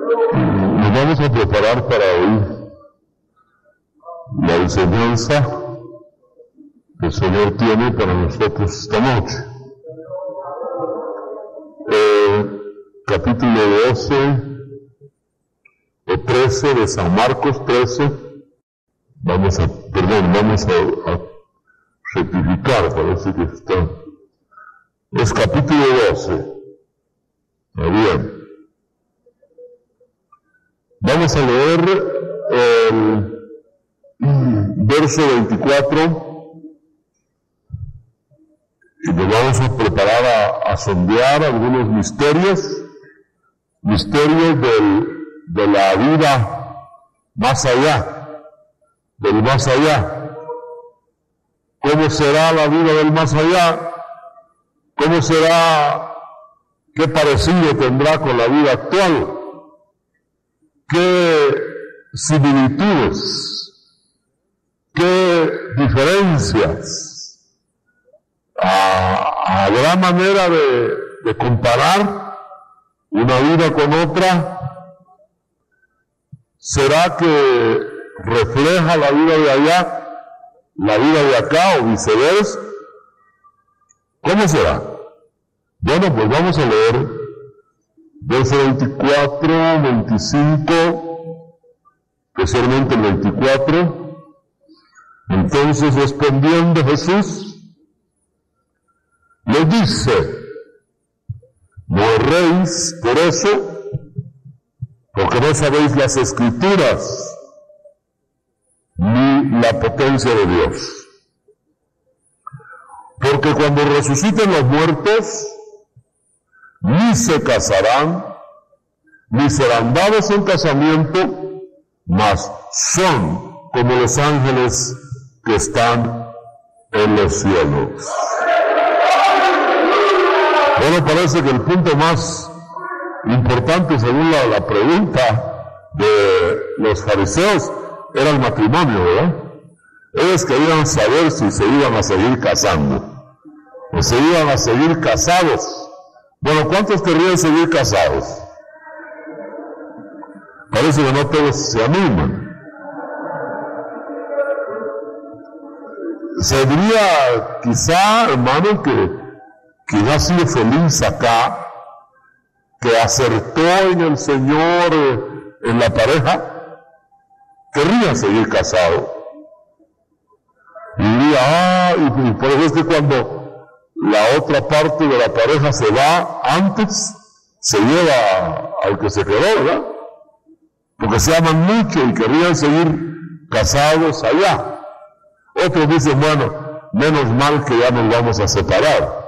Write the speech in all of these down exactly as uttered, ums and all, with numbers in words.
Nos vamos a preparar para oír la enseñanza que el Señor tiene para nosotros esta noche. Eh, capítulo doce o trece de San Marcos trece. Vamos a, perdón, vamos a, a rectificar, parece que está. Es capítulo doce. Muy bien. Vamos a leer el verso veinticuatro y nos vamos a preparar a, a sondear algunos misterios, misterios del, de la vida más allá, del más allá. ¿Cómo será la vida del más allá? ¿Cómo será? ¿Qué parecido tendrá con la vida actual? ¿Qué similitudes? ¿Qué diferencias? A, a gran manera de, de comparar una vida con otra. ¿Será que refleja la vida de allá, la vida de acá o viceversa? ¿Cómo será? Bueno, pues vamos a leer verso veinticuatro, veinticinco, especialmente el veinticuatro. Entonces, respondiendo Jesús, les dice: no erréis por eso, porque no sabéis las Escrituras, ni la potencia de Dios. Porque cuando resuciten los muertos, ni se casarán, ni serán dados en casamiento, mas son como los ángeles que están en los cielos. Bueno, parece que el punto más importante, según la, la pregunta de los fariseos, era el matrimonio, ¿verdad? Ellos querían saber si se iban a seguir casando, o se iban a seguir casados. Bueno, ¿cuántos querrían seguir casados? Parece que no todos se animan. Se diría quizá, hermano, que quien ha sido feliz acá, que acertó en el Señor, en la pareja, querría seguir casado. Y diría, ah, y, y por eso es que cuando la otra parte de la pareja se va antes, se lleva al que se quedó, ¿verdad? Porque se aman mucho y querrían seguir casados allá. Otros dicen, bueno, menos mal que ya nos vamos a separar.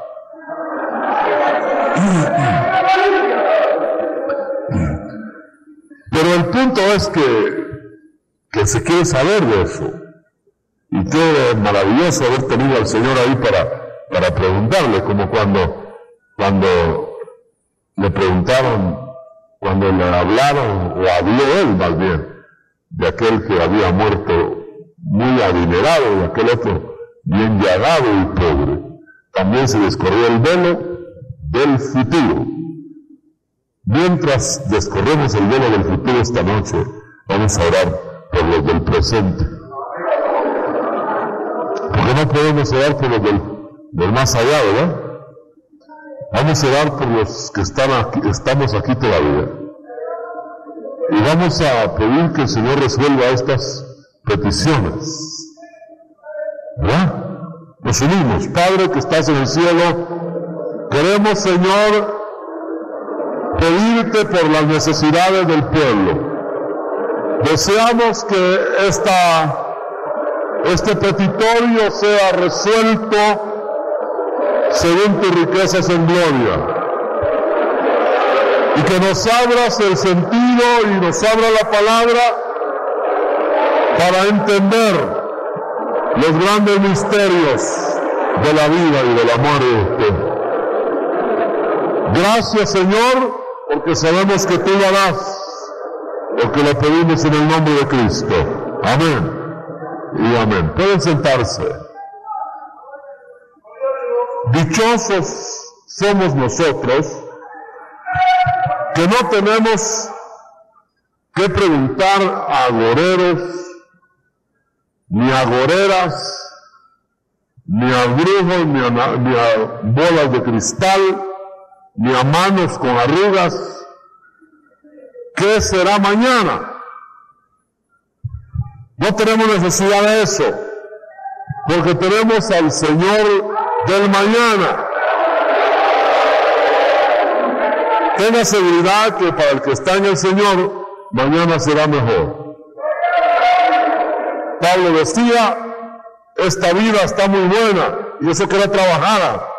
Pero el punto es que, que se quiere saber de eso. Y qué maravilloso haber tenido al Señor ahí para, para preguntarle, como cuando, cuando le preguntaron, cuando le hablaron, o habló él más bien, de aquel que había muerto muy adinerado y aquel otro bien llagado y pobre. También se descorrió el velo del futuro. Mientras descorremos el velo del futuro esta noche, vamos a orar por los del presente. Porque no podemos orar por los del, del más allá, ¿verdad? Vamos a orar por los que están aquí, estamos aquí todavía. Y vamos a pedir que el Señor resuelva estas peticiones. ¿Verdad? Nos unimos. Padre que estás en el cielo, queremos, Señor, pedirte por las necesidades del pueblo. Deseamos que esta Este petitorio sea resuelto según tus riquezas en gloria. Y que nos abras el sentido y nos abra la palabra para entender los grandes misterios de la vida y de la muerte. Gracias, Señor, porque sabemos que tú lo harás, porque lo pedimos en el nombre de Cristo. Amén. Y amén. Pueden sentarse. Dichosos somos nosotros que no tenemos que preguntar a agoreros, ni a agoreras, ni a brujos, ni a, ni a bolas de cristal, ni a manos con arrugas. ¿Qué será mañana? No tenemos necesidad de eso, porque tenemos al Señor del mañana. Tenga seguridad que para el que está en el Señor, mañana será mejor. Pablo decía, esta vida está muy buena, y eso que era trabajada.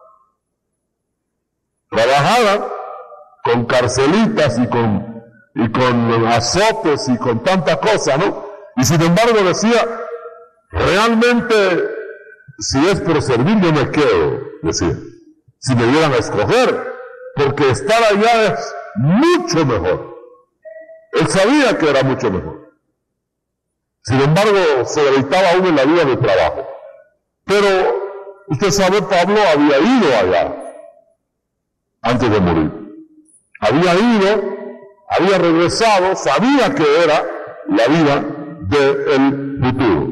Trabajada con carcelitas y con, y con azotes y con tanta cosa, ¿no? Y sin embargo decía, realmente, si es por servir, yo me quedo, decía, si me dieran a escoger, porque estar allá es mucho mejor. Él sabía que era mucho mejor. Sin embargo, se deleitaba aún en la vida de trabajo. Pero, usted sabe, Pablo había ido allá, antes de morir. Había ido, había regresado, sabía que era la vida del futuro.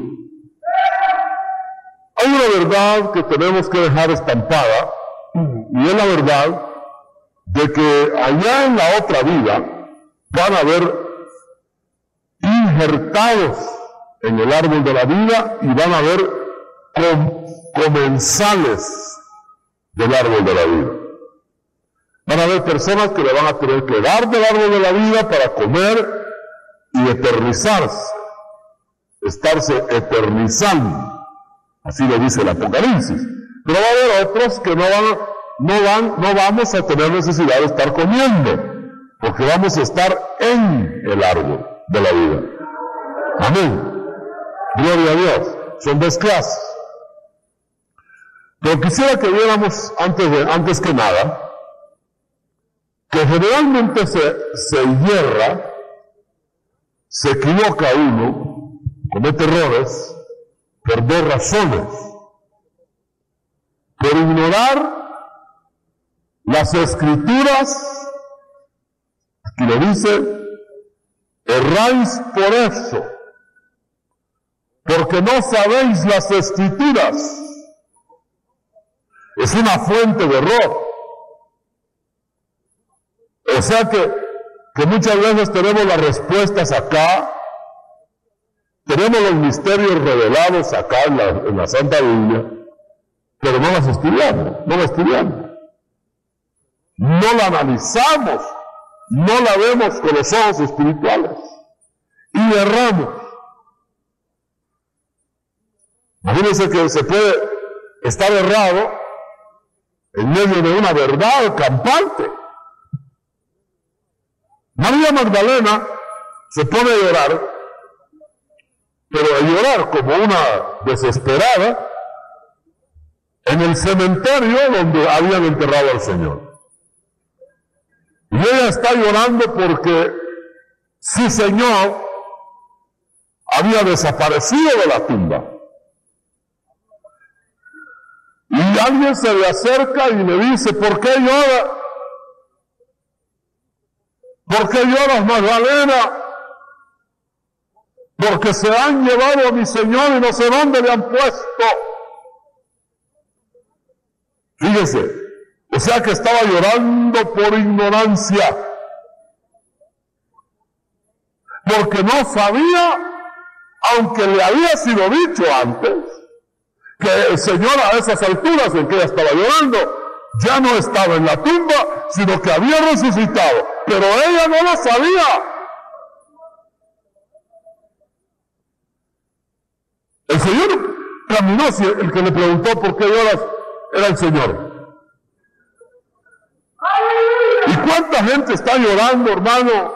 Hay una verdad que tenemos que dejar estampada, y es la verdad de que allá en la otra vida van a haber injertados en el árbol de la vida y van a haber com comensales del árbol de la vida. Van a haber personas que le van a tener que dar del árbol de la vida para comer y eternizarse, estarse eternizando. Así lo dice el Apocalipsis. Pero va a haber otros que no van, no van, no vamos a tener necesidad de estar comiendo, porque vamos a estar en el árbol de la vida. Amén. Gloria a Dios. Son dos clases. Pero quisiera que viéramos antes, de, antes que nada, que generalmente se, se hierra, se equivoca uno, comete errores, por dos razones. Por ignorar las Escrituras, aquí lo dice, erráis por eso, porque no sabéis las Escrituras. Es una fuente de error. O sea que, que muchas veces tenemos las respuestas acá, tenemos los misterios revelados acá en la, en la Santa Biblia, pero no las estudiamos, no la estudiamos. No la analizamos, no la vemos con los ojos espirituales y erramos. Imagínense que se puede estar errado en medio de una verdad campante. María Magdalena se pone a llorar, pero a llorar como una desesperada en el cementerio donde habían enterrado al Señor. Y ella está llorando porque su Señor había desaparecido de la tumba. Y alguien se le acerca y le dice, ¿por qué lloras? ¿Por qué lloras, Magdalena? Porque se han llevado a mi Señor y no sé dónde le han puesto. Fíjese, o sea que estaba llorando por ignorancia, porque no sabía, aunque le había sido dicho antes, que el Señor a esas alturas en que ella estaba llorando, ya no estaba en la tumba, sino que había resucitado, pero ella no lo sabía. El Señor caminó, el que le preguntó por qué lloras era el Señor. ¿Y cuánta gente está llorando, hermano,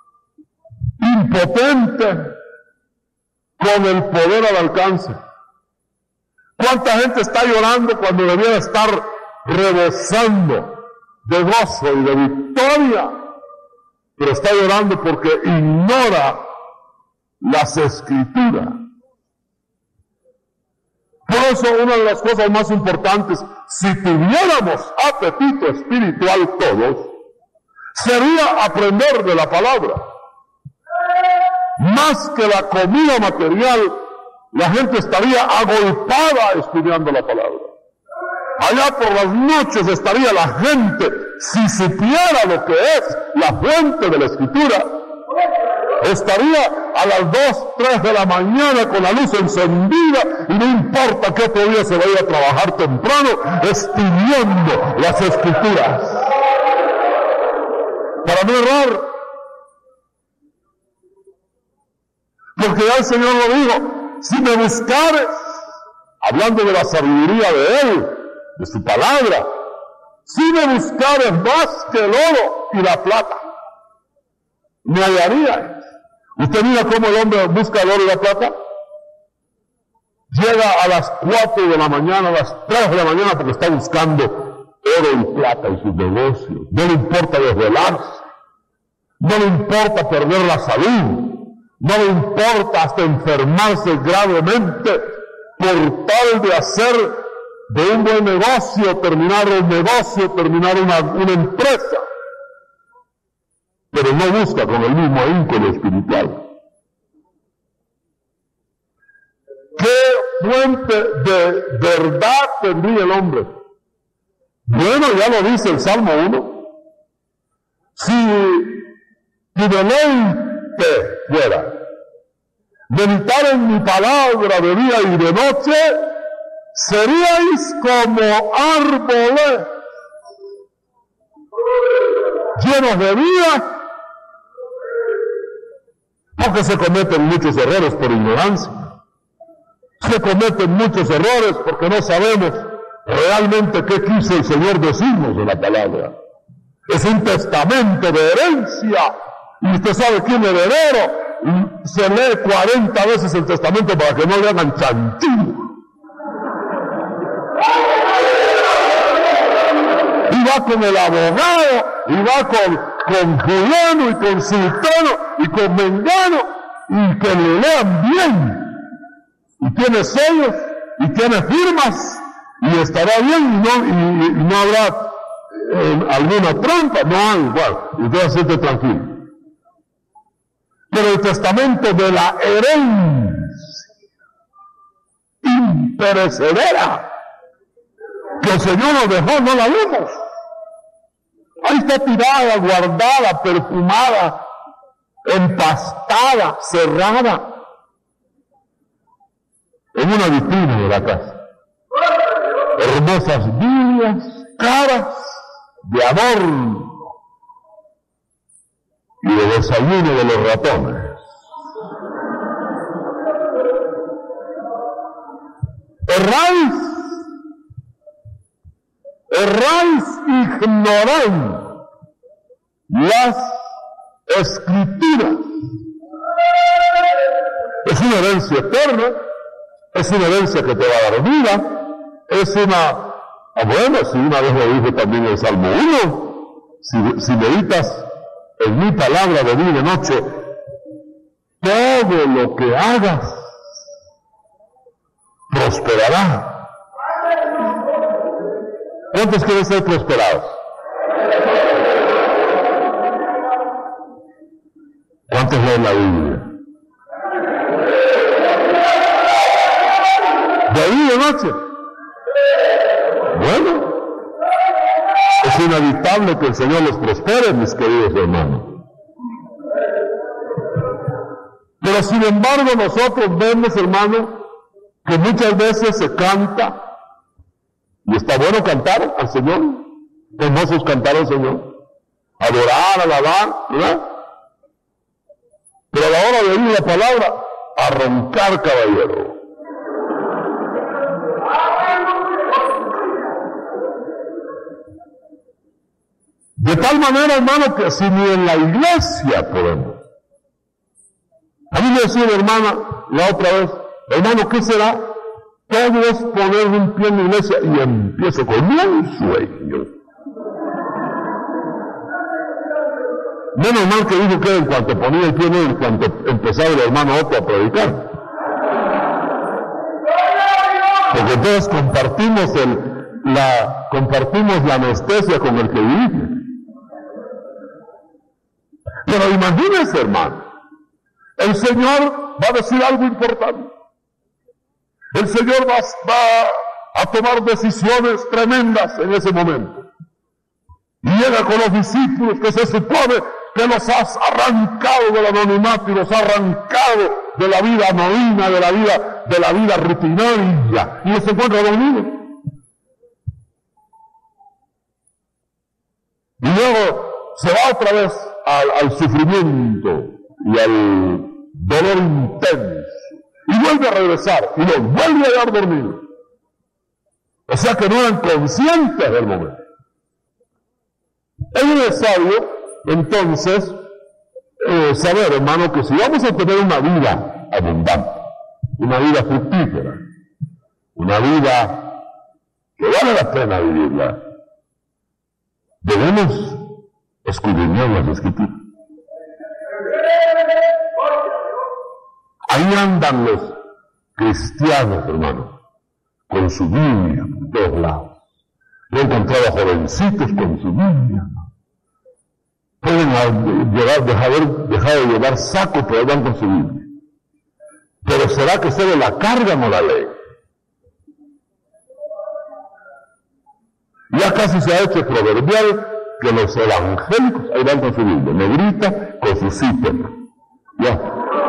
impotente, con el poder al alcance? ¿Cuánta gente está llorando cuando debiera estar rebosando de gozo y de victoria? Pero está llorando porque ignora las Escrituras. Por eso, una de las cosas más importantes, si tuviéramos apetito espiritual todos, sería aprender de la palabra. más que la comida material, la gente estaría agolpada estudiando la palabra. Allá por las noches estaría la gente, si supiera lo que es la fuente de la Escritura, estaría a las dos, tres de la mañana con la luz encendida y no importa que otro día se vaya a trabajar temprano, estudiando las Escrituras. Para no errar, porque ya el Señor lo dijo, si me buscares, hablando de la sabiduría de Él, de su palabra, si me buscares más que el oro y la plata, me hallarías. ¿Usted mira cómo el hombre busca el oro y la plata? Llega a las cuatro de la mañana, a las tres de la mañana, porque está buscando oro y plata en sus negocios. No le importa desvelarse, no le importa perder la salud, no le importa hasta enfermarse gravemente por tal de hacer de un buen negocio, terminar un negocio, terminar una, una empresa. Pero no busca con el mismo ahínco lo espiritual. ¿Qué fuente de verdad tendría el hombre? Bueno, ya lo dice el Salmo uno. Si tu deleite fuera meditar en mi palabra de día y de noche, seríais como árboles llenos de vida, porque se cometen muchos errores por ignorancia, se cometen muchos errores porque no sabemos realmente qué quiso el Señor decirnos en la palabra. Es un testamento de herencia, y usted sabe quién es heredero, y se lee cuarenta veces el testamento para que no le hagan chanchullo. Y va con el abogado, y va con, con fulano, y con sultano, y con mengano, y que le lean bien. Y tiene sellos, y tiene firmas, y estará bien, y no, y, y no habrá eh, alguna trampa, no hay, igual, y usted siente tranquilo. Pero el testamento de la herencia imperecedera que el Señor nos dejó, no la vemos. Ahí está tirada, guardada, perfumada, empastada, cerrada, en una vitrina de la casa. Hermosas Biblias, caras de adorno y de desayuno de los ratones. Erráis, erráis ignorando las Escrituras. Es una herencia eterna, es una herencia que te va a dar vida, es una, ah, bueno, si una vez lo dijo también el Salmo uno, si, si meditas en mi palabra de día y de noche, todo lo que hagas prosperará. ¿Cuántos quieren ser prosperados? ¿Cuántos leen la Biblia? ¿De día y de noche? Bueno, es inevitable que el Señor los prospere, mis queridos hermanos. Pero sin embargo nosotros vemos, hermanos, que muchas veces se canta, y está bueno cantar al Señor, hermosos cantar al Señor, adorar, alabar, ¿verdad? Pero a la hora de oír la palabra, a roncar, caballero. De tal manera, hermano, que si ni en la iglesia podemos. A mí me decía mi hermana la otra vez, hermano, ¿qué será? Todo es poner un pie en la iglesia y empiezo con un sueño. Menos mal que dijo que en cuanto ponía el pie en él, en cuanto empezaba el hermano Otto a predicar. Porque entonces compartimos el, la, compartimos la anestesia con el que dirige. Pero imagínense, hermano, el Señor va a decir algo importante. El Señor va, va a tomar decisiones tremendas en ese momento. Y llega con los discípulos que se supone que los has arrancado del anonimato y los ha arrancado de la vida anodina, de la vida, de la vida rutinaria, y los encuentra dormidos. Y luego se va otra vez al, al sufrimiento y al dolor intenso, y vuelve a regresar, y los vuelve a hallar dormidos. O sea que no eran conscientes del momento. Es necesario, entonces, eh, saber, hermano, que si vamos a tener una vida abundante, una vida fructífera, una vida que vale la pena vivirla, debemos escudriñar las Escrituras. Ahí andan los cristianos, hermano, con su Biblia por todos lados. Yo he encontrado a jovencitos con su Biblia. Pueden llevar, dejar, dejar de llevar saco, pero van con su Biblia. Pero ¿será que solo la cargan o la leen? Ya casi se ha hecho proverbial que los evangélicos ahí van con su Biblia, negrita con su zíper. Ya.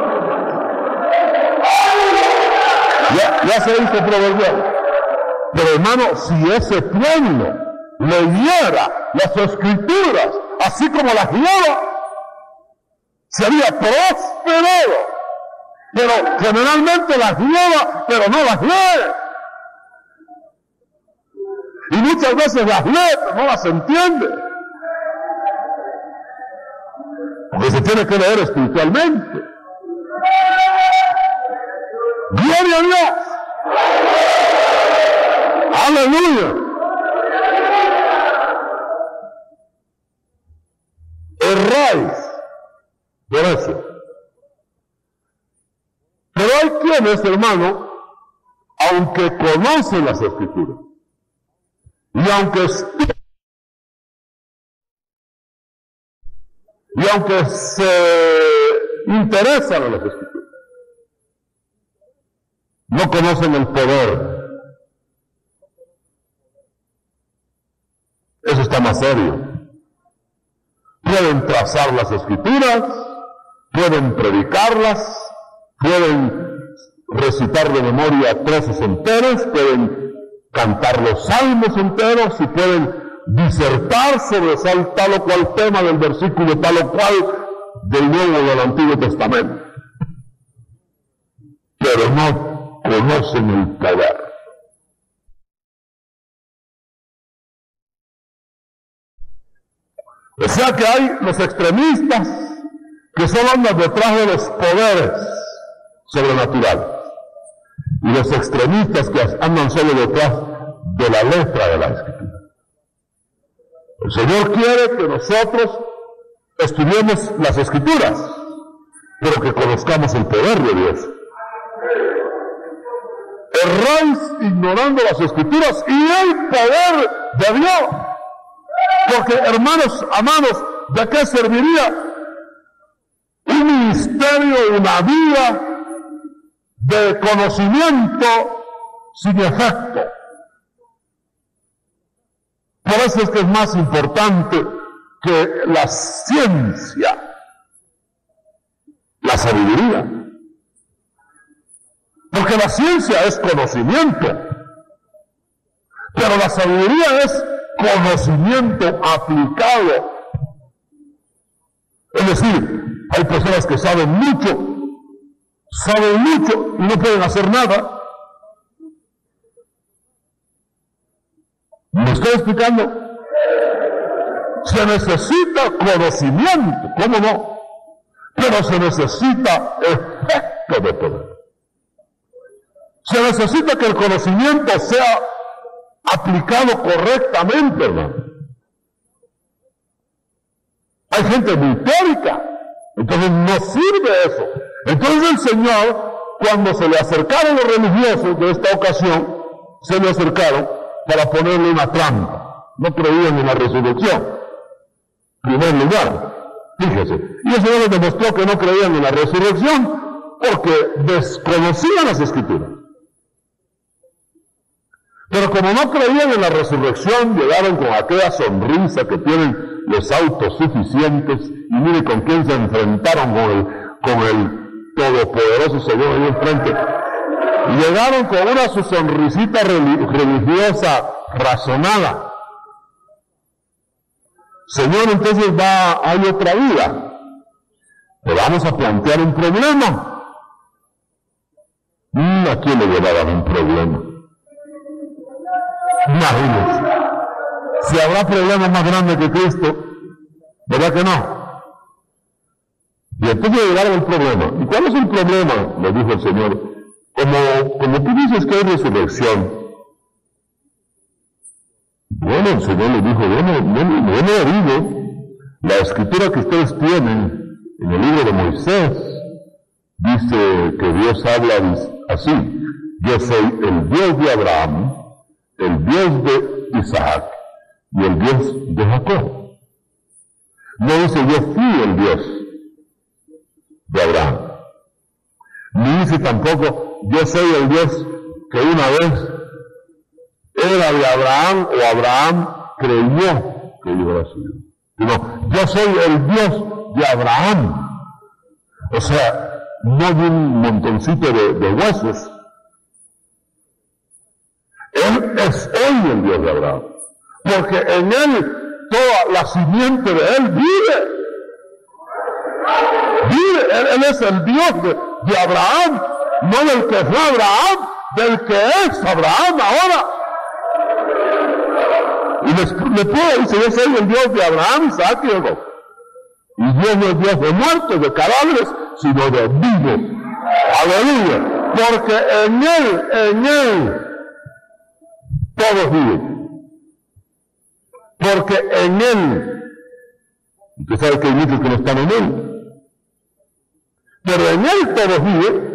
ya. Ya se hizo proverbial. Pero hermano, si ese pueblo leyera las Escrituras así como las lleva, sería prosperado. Pero generalmente las lleva, pero no las lee. Y muchas veces las lee, pero no las entiende. Porque se tiene que leer espiritualmente. ¡Gloria a Dios! ¡Aleluya! Erráis por eso. Pero hay quienes, hermano, aunque conocen las Escrituras, y aunque y aunque se interesan en las Escrituras, no conocen el poder. Eso está más serio. Pueden trazar las Escrituras, pueden predicarlas, pueden recitar de memoria trozos enteros, pueden cantar los salmos enteros y pueden disertar sobre tal o cual tema del versículo tal o cual del Nuevo o del Antiguo Testamento. Pero no conocen el poder. O sea que hay los extremistas que solo andan detrás de los poderes sobrenaturales y los extremistas que andan solo detrás de la letra de la Escritura. El Señor quiere que nosotros estudiemos las Escrituras, pero que conozcamos el poder de Dios. Erráis ignorando las Escrituras y el poder de Dios. Porque, hermanos, amados, ¿de qué serviría un ministerio, una vida de conocimiento sin efecto? Por eso es que es más importante que la ciencia, la sabiduría. Porque la ciencia es conocimiento, pero la sabiduría es conocimiento aplicado. Es decir, hay personas que saben mucho, saben mucho y no pueden hacer nada. ¿Me estoy explicando? Se necesita conocimiento, ¿cómo no? Pero se necesita efecto de poder. Se necesita que el conocimiento sea aplicado correctamente, hermano. Hay gente muy teórica, entonces no sirve eso. Entonces el Señor, cuando se le acercaron los religiosos de esta ocasión, se le acercaron para ponerle una trampa. No creían en la resurrección, en primer lugar. Fíjese, y el Señor les demostró que no creían en la resurrección porque desconocían las Escrituras. Pero como no creían en la resurrección, llegaron con aquella sonrisa que tienen los autosuficientes, y mire con quién se enfrentaron, con el, con el todopoderoso Señor ahí enfrente. Llegaron con una su sonrisita religiosa razonada. Señor, entonces va, hay otra vida. Le vamos a plantear un problema. ¿A quién le llevaban un problema? Imagínense. Si habrá problemas más grandes que Cristo, ¿verdad que no? Y entonces llegaron el problema. ¿Y cuál es el problema? Le dijo el Señor. Como, como tú dices que hay resurrección. Bueno, el Señor le dijo, bueno, bueno, yo no digo, la escritura que ustedes tienen en el libro de Moisés dice que Dios habla así: yo soy el Dios de Abraham, el Dios de Isaac y el Dios de Jacob. No dice yo fui el Dios de Abraham, ni dice tampoco yo soy el Dios que una vez era de Abraham o Abraham creyó que yo era suyo. No, yo soy el Dios de Abraham. O sea, no de un montoncito de, de huesos. Él es él el Dios de Abraham. Porque en él toda la simiente de él vive. Vive, él, él es el Dios de, de Abraham, no del que fue Abraham, del que es Abraham ahora. Y después dice, yo soy el Dios de Abraham, Isaac y Jacob. Y Dios no es Dios de muertos, de cadáveres, sino de vivos. Aleluya. Porque en él, en él, todos viven. Porque en él, usted sabe que hay muchos que no están en él, pero en él todos viven.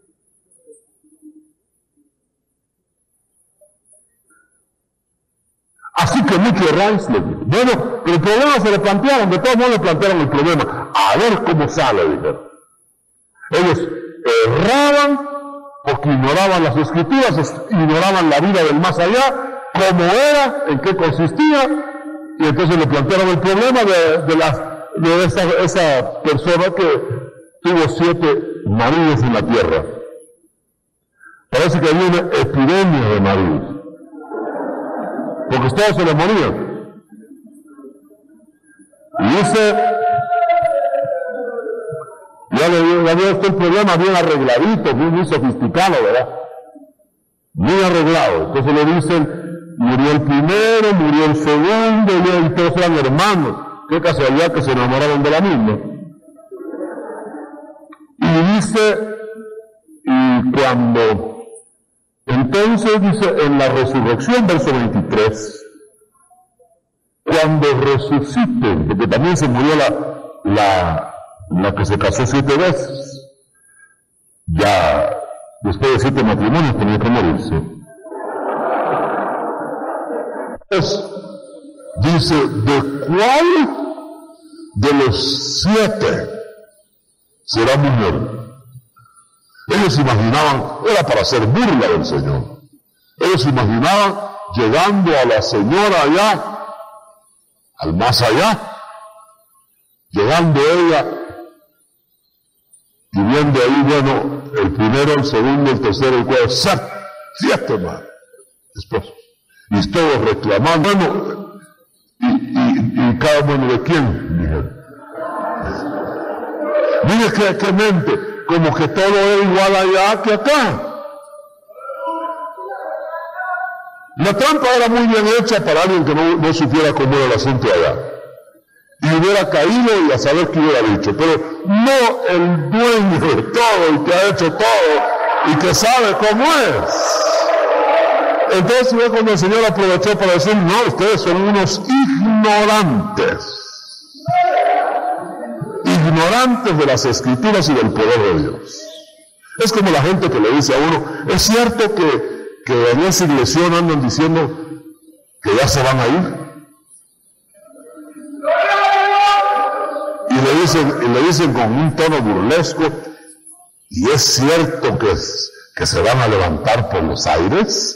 Así que muchos erráis. Bueno, pero el problema se le plantearon, de todos modos le plantearon el problema. A ver cómo sale, dijeron. Ellos erraban porque ignoraban las Escrituras, ignoraban la vida del más allá, cómo era, en qué consistía, y entonces le plantearon el problema de, de, la, de esa, esa persona que tuvo siete maridos en la tierra. Parece que había una epidemia de maridos, porque todos se les morían. Y dice, ya le había este el problema bien arregladito, bien muy sofisticado, ¿verdad? Muy arreglado. Entonces le dicen, murió el primero, murió el segundo, y todos eran hermanos. Qué casualidad que se enamoraron de la misma. Y dice, y cuando entonces dice en la resurrección, verso veintitrés, cuando resuciten, porque también se murió la, la, la que se casó siete veces, ya después de siete matrimonios tenía que morirse. Entonces, dice, ¿de cuál de los siete será mujer? Ellos imaginaban, era para hacer burla del Señor. Ellos imaginaban llegando a la señora allá, al más allá, llegando ella y viendo ahí, bueno, el primero, el segundo, el tercero, el cuarto, siete, siete más esposos. Y todos reclamando, bueno, y, y, y cada uno de quién, dijeron. Mire que, que mente, como que todo es igual allá que acá. La trampa era muy bien hecha para alguien que no, no supiera cómo era el asunto allá. Y hubiera caído y a saber qué hubiera dicho. Pero no el dueño de todo, el que ha hecho todo y que sabe cómo es. Entonces fue cuando el Señor aprovechó para decir, no, ustedes son unos ignorantes. Ignorantes de las Escrituras y del poder de Dios. Es como la gente que le dice a uno, es cierto que, que en esa iglesia andan diciendo que ya se van a ir. Y le dicen, y le dicen con un tono burlesco, ¿y es cierto que, que se van a levantar por los aires?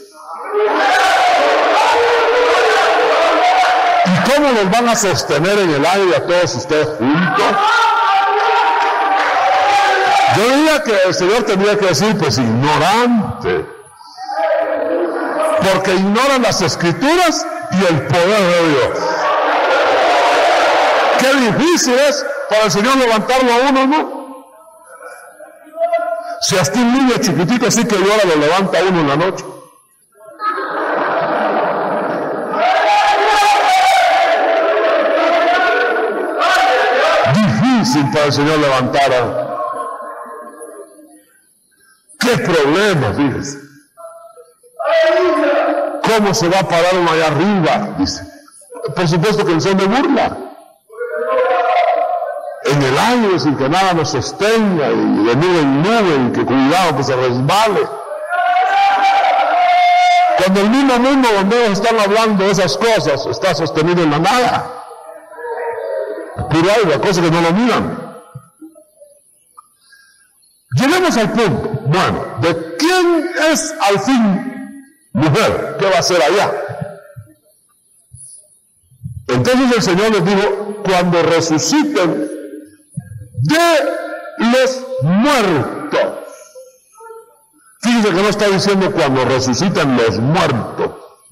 ¿Y cómo los van a sostener en el aire a todos ustedes juntos? Yo diría que el Señor tendría que decir, pues ignorante, porque ignoran las Escrituras y el poder de Dios. Qué difícil es para el Señor levantarlo a uno, ¿no? Si hasta un niño chiquitito así que llora lo levanta a uno en la noche. Difícil para el Señor levantar a uno. ¡Qué problema, fíjese! ¿Cómo se va a parar uno allá arriba? Dice. Por supuesto que son de burla. En el aire sin que nada nos sostenga, y de nube en nube, y que cuidado que se resbale. Cuando el mismo mundo donde ellos están hablando de esas cosas está sostenido en la nada. Puro aire, cosas que no lo miran. Lleguemos al punto. Bueno, ¿de quién es al fin mujer? ¿Qué va a hacer allá? Entonces el Señor les dijo, cuando resuciten de los muertos. Fíjense que no está diciendo cuando resuciten los muertos.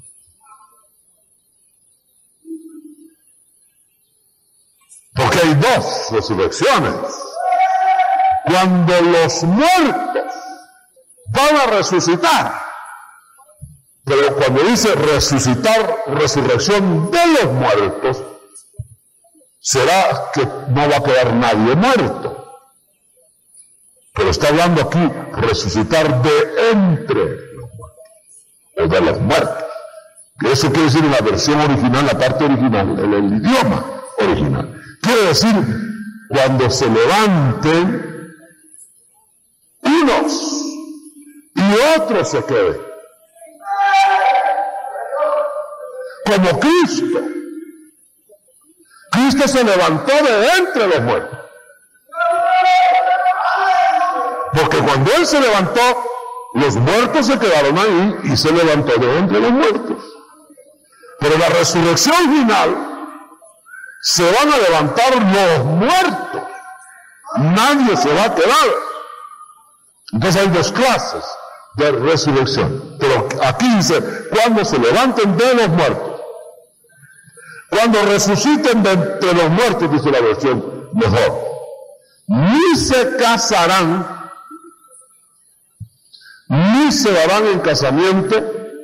Porque hay dos resurrecciones. Cuando los muertos van a resucitar. Pero cuando dice resucitar, resurrección de los muertos, será que no va a quedar nadie muerto. Pero está hablando aquí resucitar de entre los muertos, o de los muertos. Que eso quiere decir en la versión original, la parte original, en el idioma original. Quiere decir cuando se levanten unos y otros se queden. Como Cristo. Cristo se levantó de entre los muertos. Porque cuando Él se levantó, los muertos se quedaron ahí y se levantó de entre los muertos. Pero la resurrección final se van a levantar los muertos. Nadie se va a quedar. Entonces hay dos clases de resurrección. Pero aquí dice, cuando se levanten de los muertos. Cuando resuciten de entre los muertos, dice la versión mejor, ni se casarán, ni se darán en casamiento,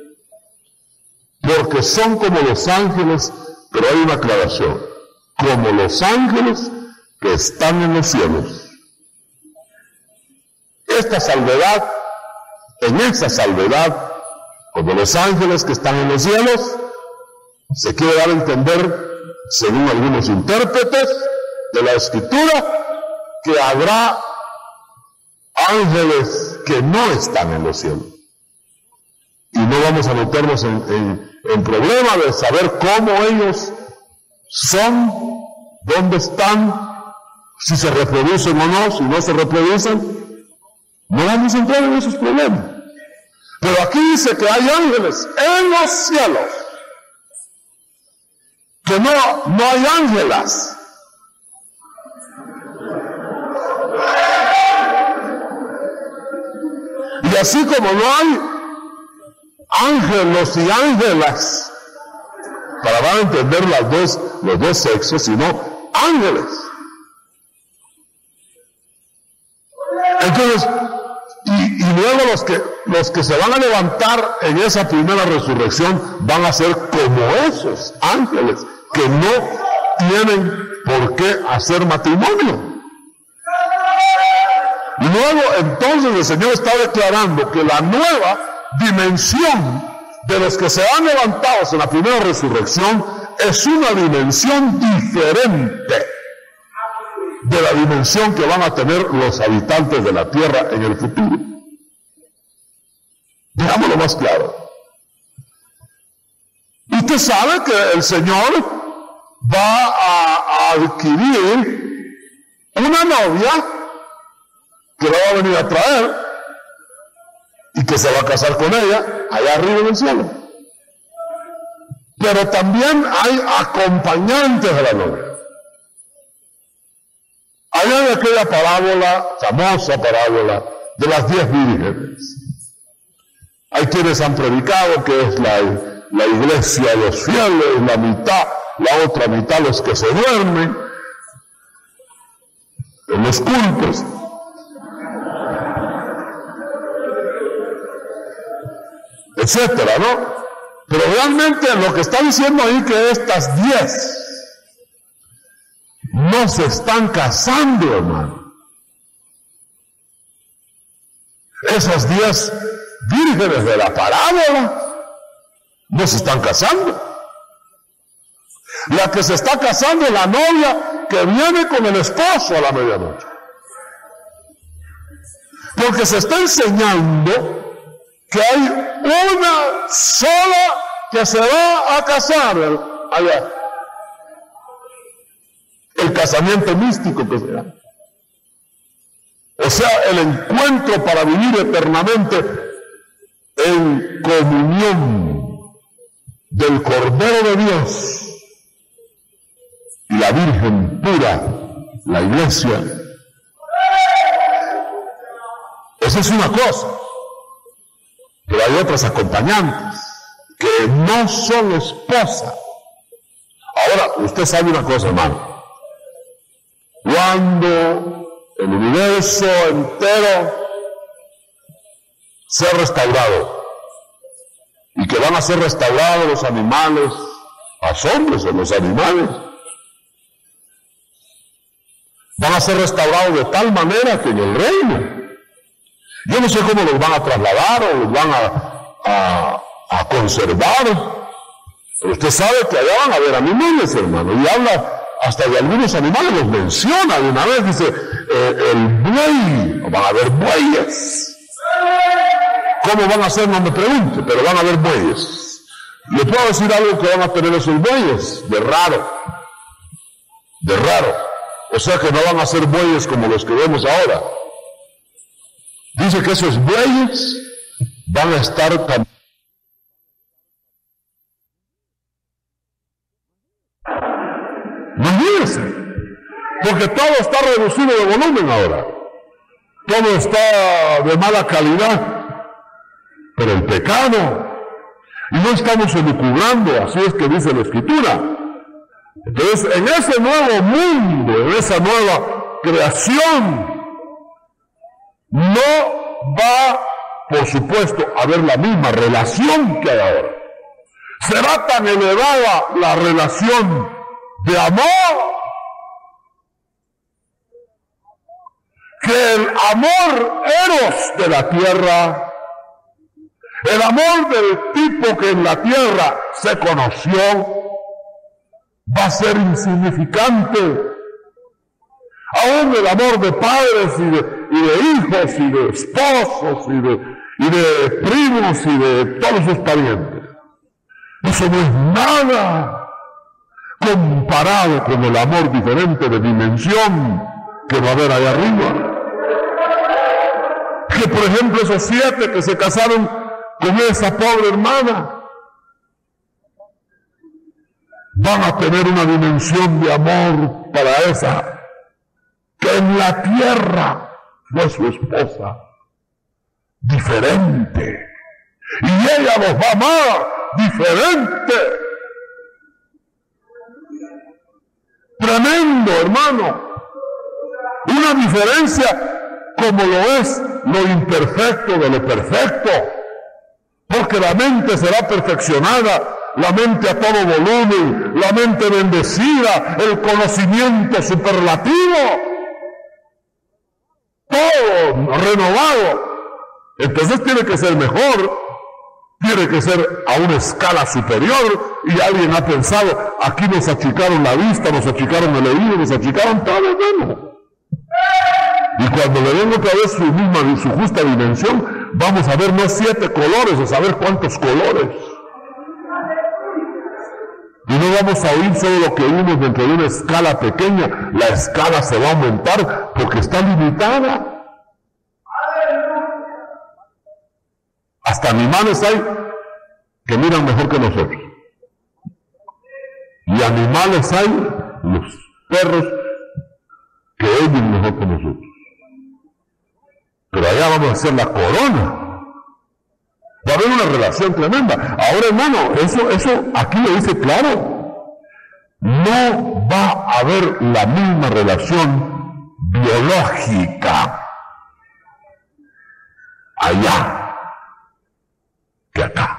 porque son como los ángeles, pero hay una aclaración, como los ángeles que están en los cielos. Esta salvedad, en esa salvedad, como los ángeles que están en los cielos, se quiere dar a entender, según algunos intérpretes de la Escritura, que habrá ángeles que no están en los cielos. Y no vamos a meternos en, en, en problema de saber cómo ellos son, dónde están, si se reproducen o no, si no se reproducen. No vamos a entrar en esos problemas. Pero aquí dice que hay ángeles en los cielos. Que no, no hay ángelas. Y así como no hay ángelos y ángelas, para dar a entender las dos, los dos sexos, sino ángeles. Entonces, y, y luego los que, los que se van a levantar en esa primera resurrección van a ser como esos ángeles que no tienen por qué hacer matrimonio. Y luego entonces el Señor está declarando que la nueva dimensión de los que se han levantado en la primera resurrección es una dimensión diferente de la dimensión que van a tener los habitantes de la tierra en el futuro. Digámoslo más claro. Usted sabe que el Señor va a, a adquirir una novia que la va a venir a traer y que se va a casar con ella allá arriba en el cielo. Pero también hay acompañantes de la novia. Allá en aquella parábola, famosa parábola de las diez vírgenes, hay quienes han predicado que es la, la iglesia de los fieles, la mitad, la otra mitad los que se duermen en los cultos. Etcétera, ¿no? Pero realmente lo que está diciendo ahí que estas diez no se están casando, hermano. Esas diez vírgenes de la parábola no se están casando. La que se está casando es la novia que viene con el esposo a la medianoche. Porque se está enseñando que hay una sola que se va a casar allá. El casamiento místico que se llama. O sea, el encuentro para vivir eternamente en comunión del Cordero de Dios y la Virgen pura, la iglesia. Esa es una cosa. Pero hay otras acompañantes que no son esposa. Ahora, usted sabe una cosa, hermano. Cuando el universo entero sea restaurado, y que van a ser restaurados los animales, asombros en los animales, van a ser restaurados de tal manera que en el reino, yo no sé cómo los van a trasladar o los van a, a, a conservar, pero usted sabe que allá van a haber animales, hermano, y habla hasta de algunos animales, los menciona de una vez, dice, eh, el buey, van a haber bueyes. ¿Cómo van a ser? No me pregunte, pero van a haber bueyes. Le puedo decir algo que van a tener esos bueyes, de raro, de raro. O sea que no van a ser bueyes como los que vemos ahora. Dice que esos bueyes van a estar también. Imagínense, porque todo está reducido de volumen ahora, todo está de mala calidad, pero el pecado, y no estamos elucubrando, así es que dice la Escritura. Entonces, en ese nuevo mundo, en esa nueva creación, no va, por supuesto, a haber la misma relación que hay ahora. Será tan elevada la relación de amor, que el amor eros de la tierra, el amor del tipo que en la tierra se conoció, va a ser insignificante. Aún el amor de padres y de, y de hijos y de esposos y de, y de primos y de todos sus parientes, eso no es nada comparado con el amor diferente de dimensión que va a haber allá arriba. Que por ejemplo esos siete que se casaron con esa pobre hermana van a tener una dimensión de amor para esa que en la tierra fue su esposa, diferente, y ella los va a amar diferente. Tremendo, hermano. Una diferencia como lo es lo imperfecto de lo perfecto. Porque la mente será perfeccionada, la mente a todo volumen, la mente bendecida, el conocimiento superlativo. Todo renovado. Entonces tiene que ser mejor. Tiene que ser a una escala superior, y alguien ha pensado, aquí nos achicaron la vista, nos achicaron el oído, nos achicaron todo, hermano. Y cuando le den otra vez su misma, su justa dimensión, vamos a ver no siete colores, a saber cuántos colores. Y no vamos a oír solo lo que oímos dentro de una escala pequeña. La escala se va a aumentar porque está limitada. Hasta animales hay que miran mejor que nosotros. Y animales hay, los perros, que oyen mejor que nosotros. Pero allá vamos a hacer la corona. Va a haber una relación tremenda. Ahora, hermano, eso, eso aquí lo dice claro. No va a haber la misma relación biológica allá que acá.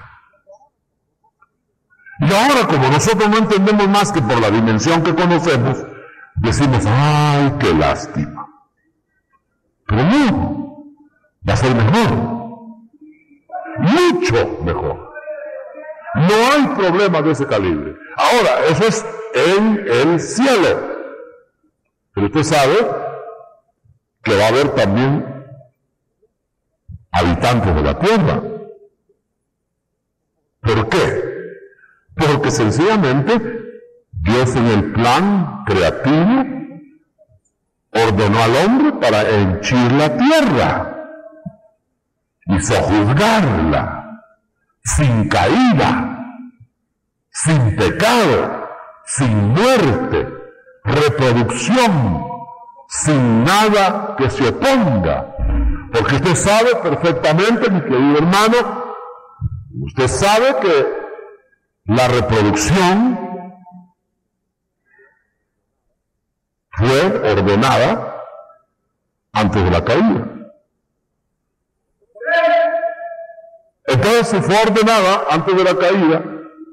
Y ahora, como nosotros no entendemos más que por la dimensión que conocemos, decimos, ¡ay, qué lástima! Pero no, va a ser mejor. Mucho mejor. No hay problema de ese calibre. Ahora, eso es en el cielo. Pero usted sabe que va a haber también habitantes de la tierra. ¿Por qué? Porque sencillamente Dios en el plan creativo ordenó al hombre para henchir la tierra y sojuzgarla, sin caída, sin pecado, sin muerte, reproducción, sin nada que se oponga. Porque usted sabe perfectamente, mi querido hermano, usted sabe que la reproducción fue ordenada antes de la caída. Entonces, si fue ordenada antes de la caída,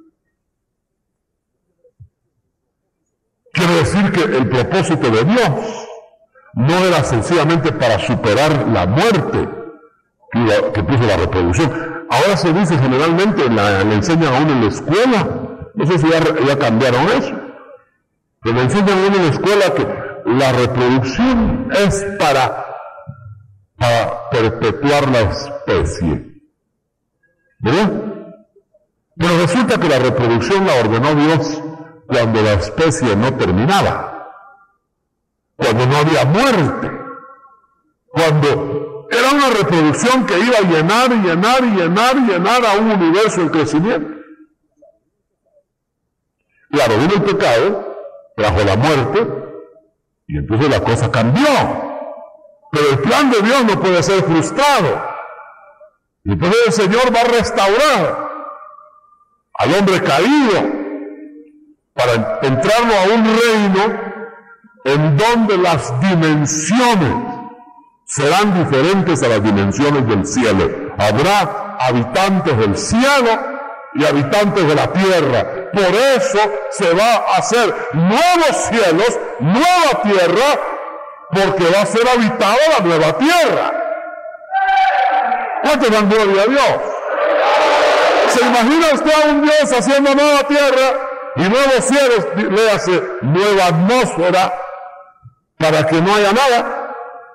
quiere decir que el propósito de Dios no era sencillamente para superar la muerte que, iba, que puso la reproducción. Ahora se dice generalmente, la, le enseñan a uno en la escuela, no sé si ya, ya cambiaron eso, pero le enseñan a uno en la escuela que la reproducción es para, para perpetuar la especie. ¿Verdad? Pero resulta que la reproducción la ordenó Dios cuando la especie no terminaba, cuando no había muerte, cuando era una reproducción que iba a llenar, llenar, llenar, llenar a un universo en crecimiento. Claro, vino el pecado, trajo la muerte, y entonces la cosa cambió. Pero el plan de Dios no puede ser frustrado. Y entonces el Señor va a restaurar al hombre caído para entrarlo a un reino en donde las dimensiones serán diferentes a las dimensiones del cielo. Habrá habitantes del cielo y habitantes de la tierra. Por eso se va a hacer nuevos cielos, nueva tierra, porque va a ser habitada la nueva tierra. ¿Cuánto dan gloria a Dios? ¿Se imagina usted a un Dios haciendo nueva tierra y nuevos cielos? Le hace nueva atmósfera para que no haya nada.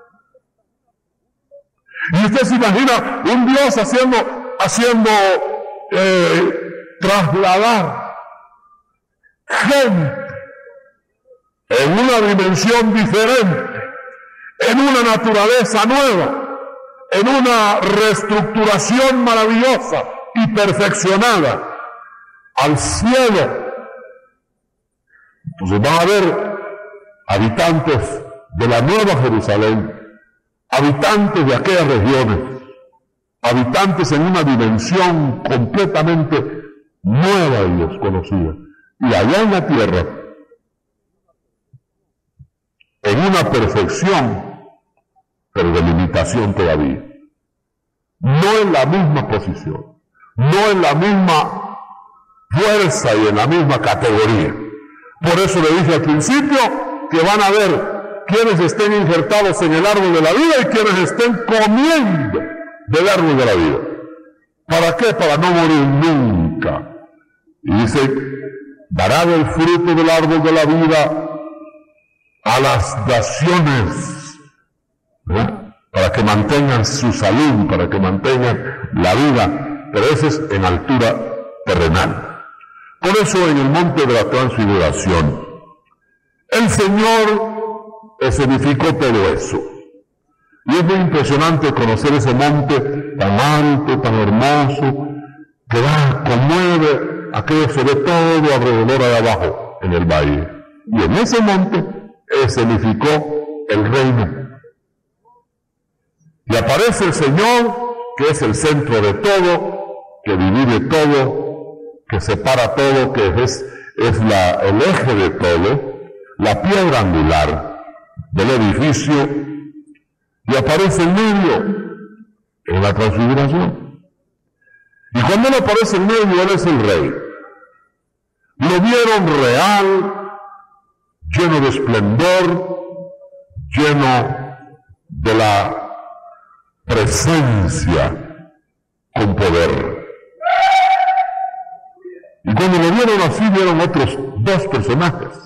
Y usted se imagina un Dios haciendo, haciendo eh, trasladar gente en una dimensión diferente, en una naturaleza nueva, en una reestructuración maravillosa y perfeccionada al cielo. Entonces va a haber habitantes de la Nueva Jerusalén, habitantes de aquellas regiones, habitantes en una dimensión completamente nueva y desconocida. Y allá en la tierra, en una perfección, pero de limitación todavía. No en la misma posición, no en la misma fuerza y en la misma categoría. Por eso le dije al principio que van a ver quienes estén injertados en el árbol de la vida y quienes estén comiendo del árbol de la vida. ¿Para qué? Para no morir nunca. Y dice, dará del fruto del árbol de la vida a las naciones, ¿eh? Para que mantengan su salud, para que mantengan la vida, pero eso es en altura terrenal. Por eso en el monte de la transfiguración, el Señor escenificó todo eso. Y es muy impresionante conocer ese monte tan alto, tan hermoso, que da, conmueve, aquello se ve todo alrededor de abajo, en el valle. Y en ese monte escenificó el reino. Y aparece el Señor, que es el centro de todo, que divide todo, que separa todo, que es, es la, el eje de todo, la piedra angular del edificio, y aparece en medio en la transfiguración. Y cuando él aparece en medio, él es el rey. Lo vieron real, lleno de esplendor, lleno de la presencia con poder. Y cuando lo vieron así, vieron otros dos personajes.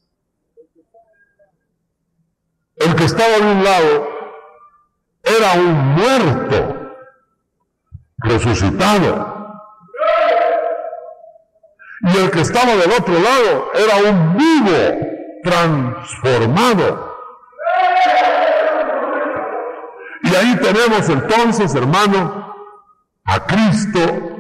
El que estaba de un lado era un muerto resucitado, y el que estaba del otro lado era un vivo transformado. Y ahí tenemos entonces, hermano, a Cristo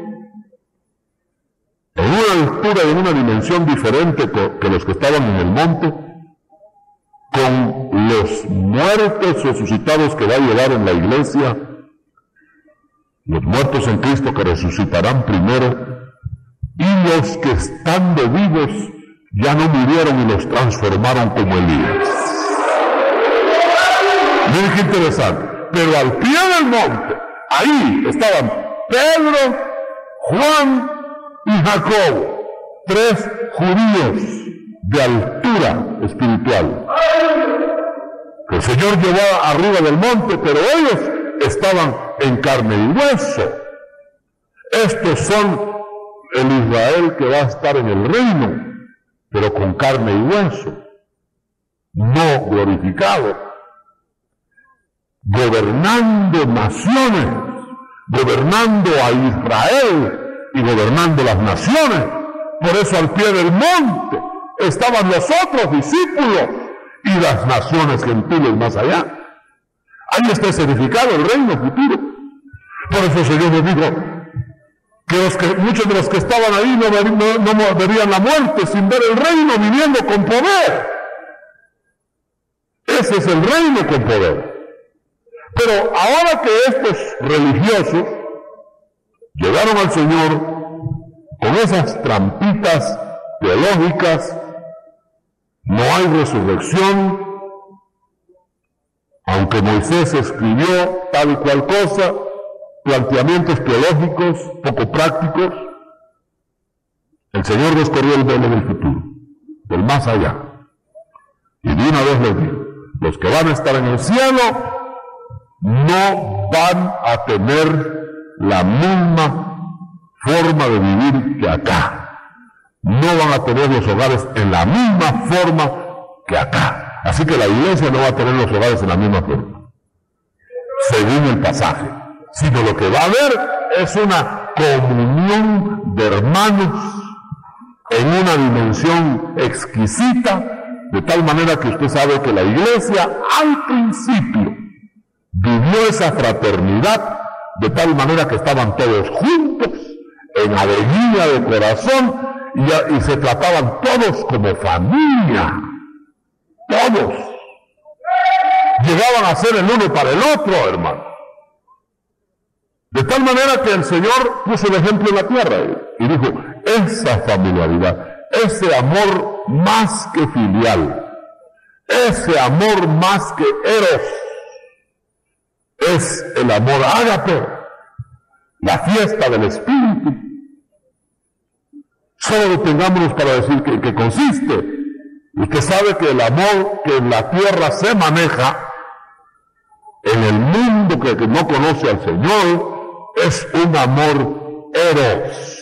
en una altura y en una dimensión diferente que los que estaban en el monte, con los muertos resucitados que va a llevar en la iglesia, los muertos en Cristo que resucitarán primero, y los que estando vivos ya no murieron y los transformaron como Elías. Miren qué interesante. Pero al pie del monte, ahí estaban Pedro, Juan y Jacobo, tres judíos de altura espiritual. El Señor llevó arriba del monte, pero ellos estaban en carne y hueso. Estos son el Israel que va a estar en el reino, pero con carne y hueso, no glorificado, gobernando naciones, gobernando a Israel y gobernando las naciones. Por eso al pie del monte estaban los otros discípulos y las naciones gentiles más allá. Ahí está escenificado el reino futuro. Por eso el Señor nos dijo que, los que muchos de los que estaban ahí no, no, no verían la muerte sin ver el reino viniendo con poder. Ese es el reino con poder. Pero ahora que estos religiosos llegaron al Señor con esas trampitas teológicas, no hay resurrección, aunque Moisés escribió tal y cual cosa, planteamientos teológicos poco prácticos, el Señor descorrió el velo del futuro, del más allá, y de una vez les dijo: los que van a estar en el cielo no van a tener la misma forma de vivir que acá. No van a tener los hogares en la misma forma que acá. Así que la iglesia no va a tener los hogares en la misma forma, según el pasaje. Sino lo que va a haber es una comunión de hermanos en una dimensión exquisita, de tal manera que usted sabe que la iglesia al principio vivió esa fraternidad de tal manera que estaban todos juntos, en alegría de corazón, y, y se trataban todos como familia. Todos. Llegaban a ser el uno para el otro, hermano. De tal manera que el Señor puso el ejemplo en la tierra y dijo: esa familiaridad, ese amor más que filial, ese amor más que eros, es el amor ágape, la fiesta del Espíritu. Solo detengámonos para decir que, que consiste. Usted sabe que el amor que en la tierra se maneja, en el mundo que, que no conoce al Señor, es un amor eros.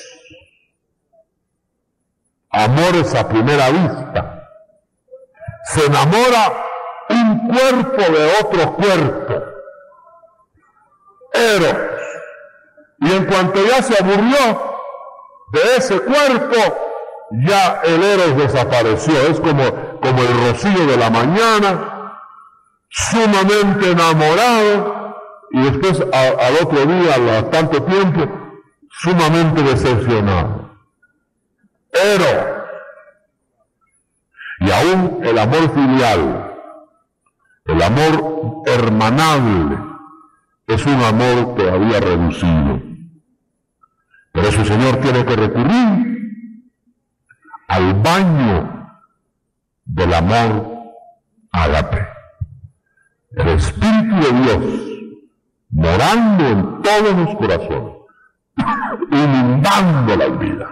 Amores a primera vista. Se enamora un cuerpo de otro cuerpo. Eros. Y en cuanto ya se aburrió de ese cuerpo, ya el Eros desapareció. Es como, como el rocío de la mañana, sumamente enamorado, y después a, al otro día, a tanto tiempo, sumamente decepcionado. Eros. Y aún el amor filial, el amor hermanable, es un amor todavía reducido. Por eso el Señor tiene que recurrir al baño del amor ágape. El Espíritu de Dios morando en todos los corazones, inundando las vidas,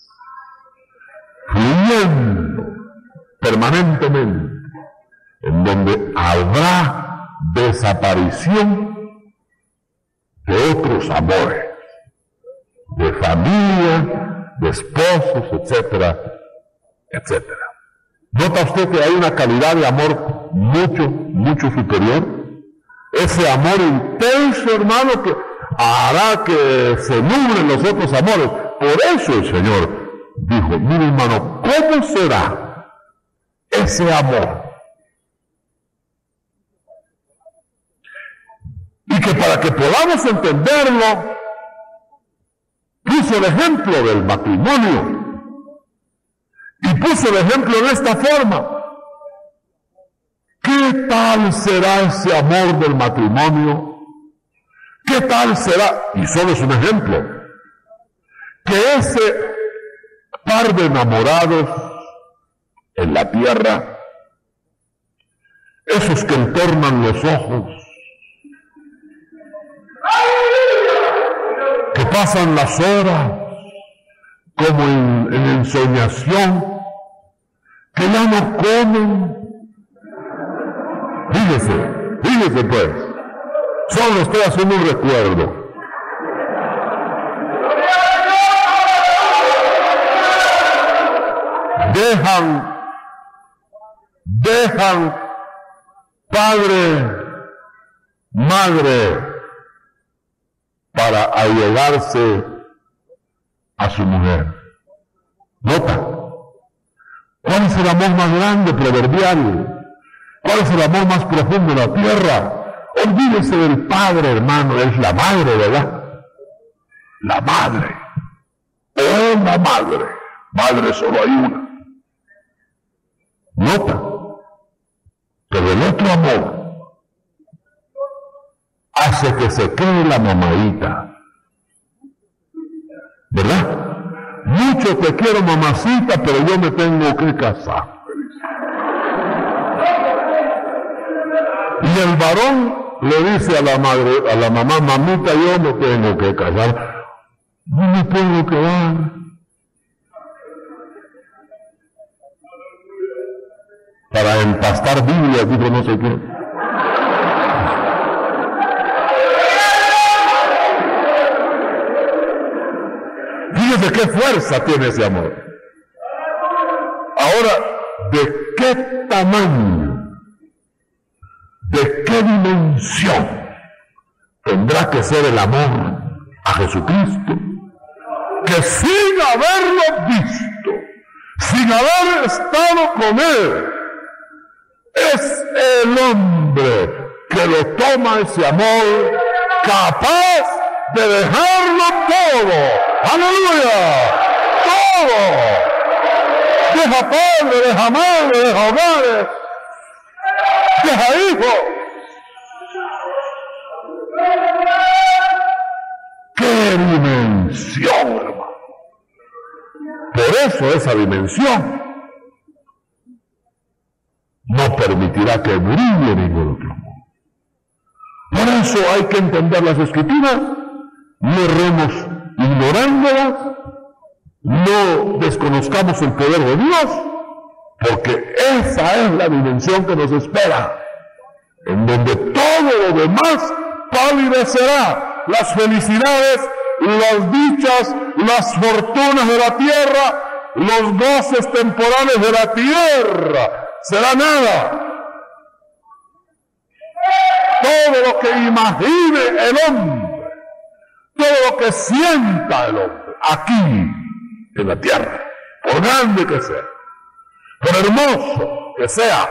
fluyendo permanentemente, en donde habrá desaparición de otros amores, de familia, de esposos, etcétera, etcétera. ¿Nota usted que hay una calidad de amor mucho, mucho superior? Ese amor intenso, hermano, que hará que se nublen los otros amores. Por eso el Señor dijo, mire hermano, ¿cómo será ese amor? Y que para que podamos entenderlo, puso el ejemplo del matrimonio. Y puso el ejemplo en esta forma. ¿Qué tal será ese amor del matrimonio? ¿Qué tal será? Y solo es un ejemplo. Que ese par de enamorados en la tierra, esos que entornan los ojos, que pasan las horas como en, en ensoñación, que ya no comen. Fíjese, fíjese pues, solo estoy haciendo un recuerdo. Dejan, dejan padre, madre, para allegarse a su mujer. Nota, ¿cuál es el amor más grande, proverbial? ¿Cuál es el amor más profundo de la tierra? Olvídese del padre, hermano, es la madre, ¿verdad? La madre. Oh, la madre. Madre solo hay una. Nota, pero el otro amor hace que se quede la mamadita, ¿verdad? Mucho te quiero, mamacita, pero yo me tengo que casar. Y el varón le dice a la madre, a la mamá, mamita, yo me tengo que casar. No me puedo quedar. Para empastar Biblia, dijo no sé qué. Fíjese qué fuerza tiene ese amor. Ahora, ¿de qué tamaño, de qué dimensión tendrá que ser el amor a Jesucristo? Que sin haberlo visto, sin haber estado con Él, es el hombre que lo toma ese amor, capaz de dejarlo todo. ¡Aleluya! ¡Todo! Deja padre, deja madre, deja hogares, deja hijos. ¡Qué dimensión, hermano! Por eso esa dimensión no permitirá que brille ningún otro amor. Por eso hay que entender las Escrituras, no erremos ignorándolas, no desconozcamos el poder de Dios, porque esa es la dimensión que nos espera, en donde todo lo demás palidecerá, las felicidades, las dichas, las fortunas de la tierra, los goces temporales de la tierra, será nada. Todo lo que imagine el hombre, todo lo que sienta el hombre aquí en la tierra, por grande que sea, por hermoso que sea,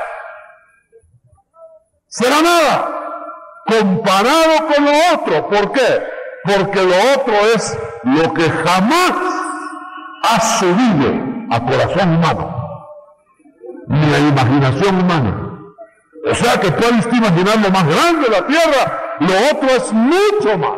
será nada comparado con lo otro. ¿Por qué? Porque lo otro es lo que jamás ha subido a corazón humano, ni a imaginación humana. O sea que puedes imaginar lo más grande de la tierra, lo otro es mucho más.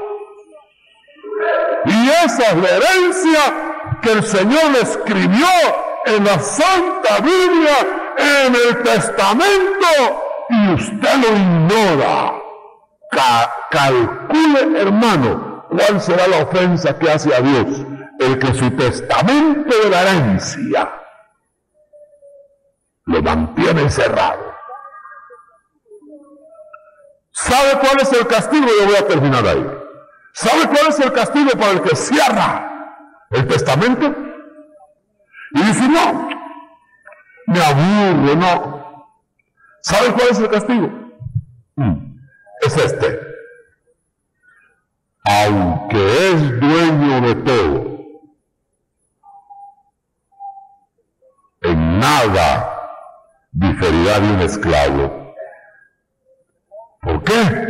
Y esa es la herencia que el Señor le escribió en la Santa Biblia, en el Testamento, y usted lo ignora. Ca- calcule, hermano, cuál será la ofensa que hace a Dios el que su testamento de la herencia lo mantiene encerrado. ¿Sabe cuál es el castigo? Yo voy a terminar ahí. ¿Sabe cuál es el castigo para el que cierra el testamento? Y dice, no, me aburro, no. ¿Sabe cuál es el castigo? Mm, es este. Aunque es dueño de todo, en nada diferirá de un esclavo. ¿Por qué?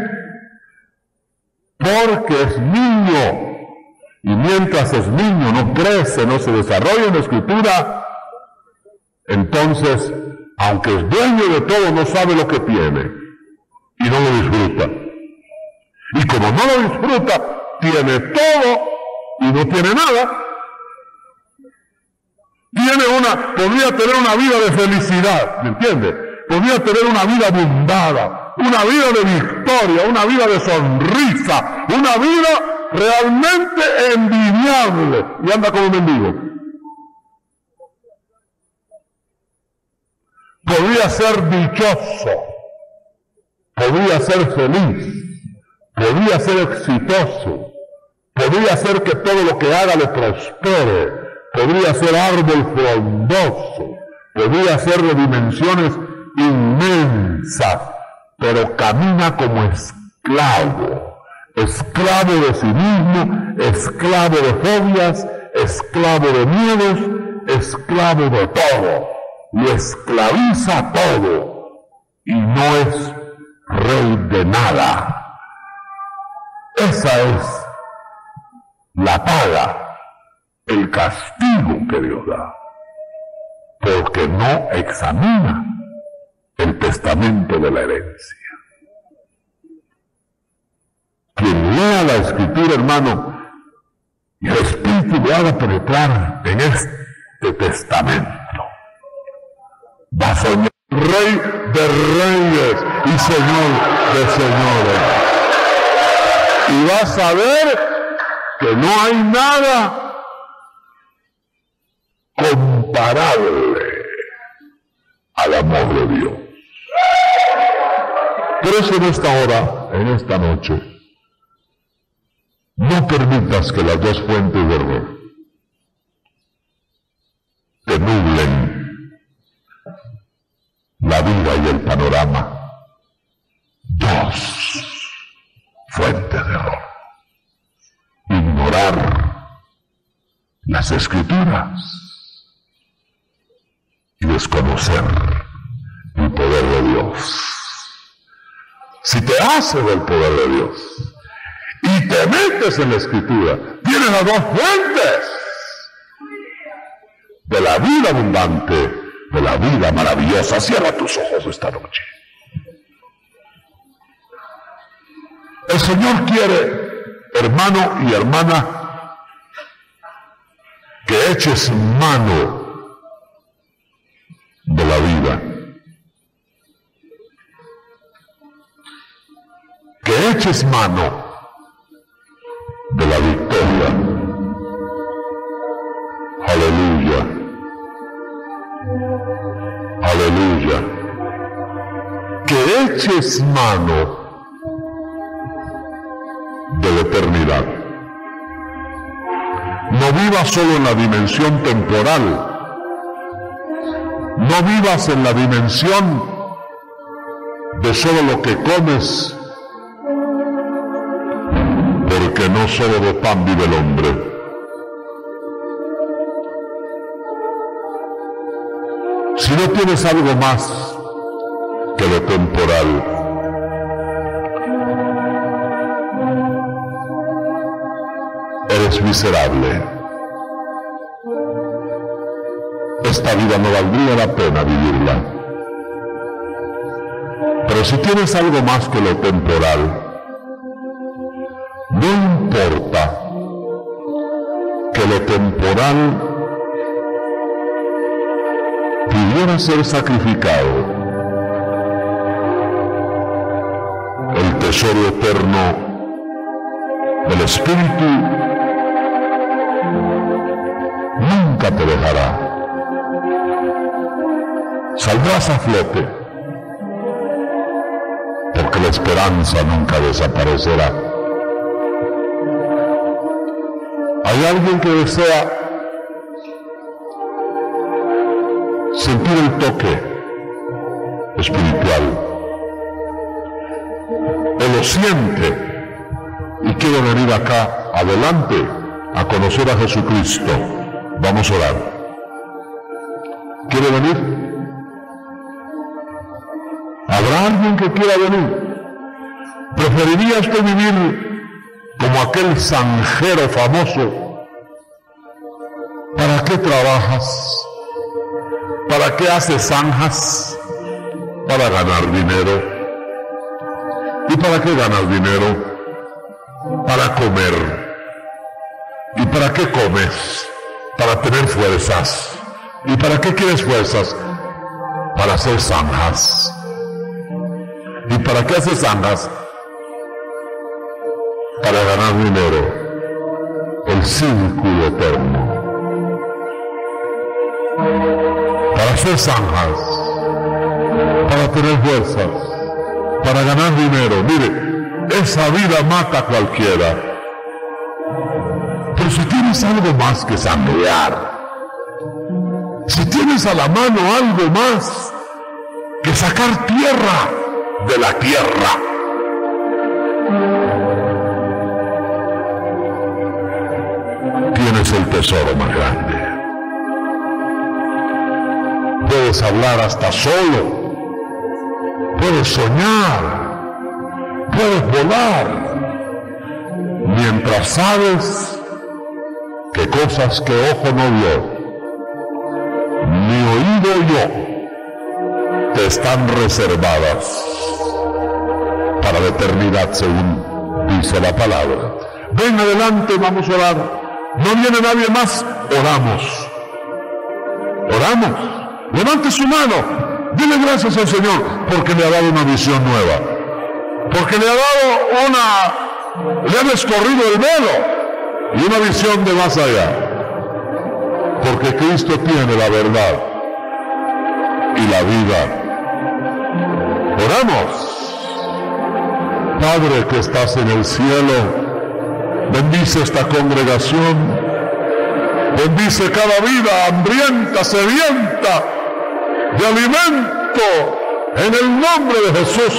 Porque es niño. Y mientras es niño, no crece, no se desarrolla en la escritura, entonces, aunque es dueño de todo, no sabe lo que tiene y no lo disfruta. Y como no lo disfruta, tiene todo y no tiene nada. Tiene una, podría tener una vida de felicidad, ¿me entiende? Podría tener una vida abundada, una vida de victoria, una vida de sonrisa, una vida realmente envidiable, y anda como mendigo. Podría ser dichoso, podría ser feliz, podría ser exitoso, podría ser que todo lo que haga le prospere, podría ser árbol frondoso, podría ser de dimensiones inmensas, pero camina como esclavo, esclavo de sí mismo, esclavo de fobias, esclavo de miedos, esclavo de todo, y esclaviza todo, y no es rey de nada. Esa es la paga, el castigo que Dios da, porque no examina el testamento de la herencia. Quien lea la Escritura, hermano, y el Espíritu le haga penetrar en este testamento, va a ser Rey de reyes y Señor de señores. Y va a saber que no hay nada comparable al amor de Dios. Por eso en esta hora, en esta noche, no permitas que las dos fuentes de error te nublen la vida y el panorama. Dos fuentes de error. Ignorar las Escrituras y desconocer el poder de Dios. Si te haces del poder de Dios y te metes en la Escritura, tienes las dos fuentes de la vida abundante, de la vida maravillosa. Cierra tus ojos esta noche. El Señor quiere, hermano y hermana, que eches mano de la vida, que eches mano de la victoria. Aleluya, aleluya. Que eches mano de la eternidad. No vivas solo en la dimensión temporal. No vivas en la dimensión de solo lo que comes, porque no solo de pan vive el hombre. si no tienes algo más que lo temporal, eres miserable. Esta vida no valdría la pena vivirla. Pero si tienes algo más que lo temporal, no importa que lo temporal pudiera ser sacrificado, el tesoro eterno del Espíritu nunca te dejará. Saldrás a flote, porque la esperanza nunca desaparecerá. Hay alguien que desea sentir el toque espiritual. Él lo siente y quiere venir acá adelante a conocer a Jesucristo. Vamos a orar. ¿Quiere venir? ¿Habrá alguien que quiera venir? ¿Preferiría usted vivir como aquel zanjero famoso? ¿Para qué trabajas? ¿Para qué haces zanjas? Para ganar dinero. ¿Y para qué ganas dinero? Para comer. ¿Y para qué comes? Para tener fuerzas. ¿Y para qué quieres fuerzas? Para hacer zanjas. ¿Y para qué haces zanjas? Para ganar dinero. El círculo eterno. Para hacer zanjas, para tener fuerzas, para ganar dinero. Mire, esa vida mata a cualquiera. Pero si tienes algo más que zanjear, si tienes a la mano algo más que sacar tierra de la tierra, tienes el tesoro más grande. Puedes hablar hasta solo, puedes soñar, puedes volar, mientras sabes que cosas que ojo no vio, ni oído yo, te están reservadas para la eternidad, según dice la palabra. Ven adelante, vamos a orar. No viene nadie más, oramos. Oramos. Levante su mano, dile gracias al Señor porque le ha dado una visión nueva, porque le ha dado una, le ha descorrido el velo y una visión de más allá, porque Cristo tiene la verdad y la vida. Oramos. Padre que estás en el cielo, bendice esta congregación, bendice cada vida hambrienta, sedienta de alimento, en el nombre de Jesús.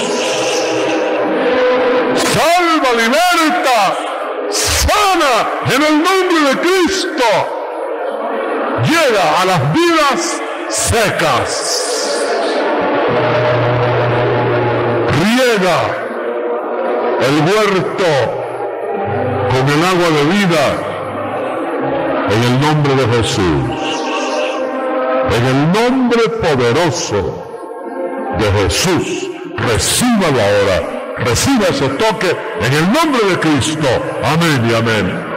Salva, liberta, sana, en el nombre de Cristo. Llega a las vidas secas. Riega el huerto con el agua de vida, en el nombre de Jesús. En el nombre poderoso de Jesús, recíbalo ahora, reciba ese toque en el nombre de Cristo. Amén y amén.